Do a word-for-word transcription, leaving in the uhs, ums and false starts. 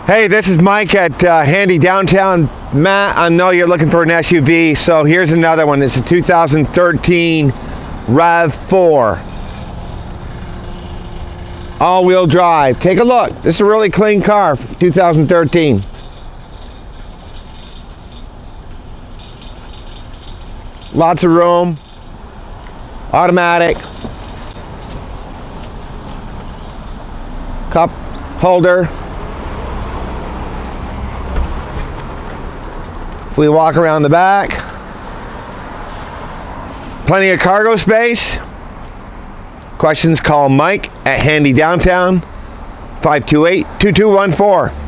Hey, this is Mike at uh, Handy Downtown. Matt, I know you're looking for an S U V, so here's another one. It's a two thousand thirteen Rav four. All-wheel drive. Take a look. This is a really clean car, two thousand thirteen. Lots of room. Automatic. Cup holder. If we walk around the back, plenty of cargo space. Questions, call Mike at Handy Downtown, five two eight, two two one four.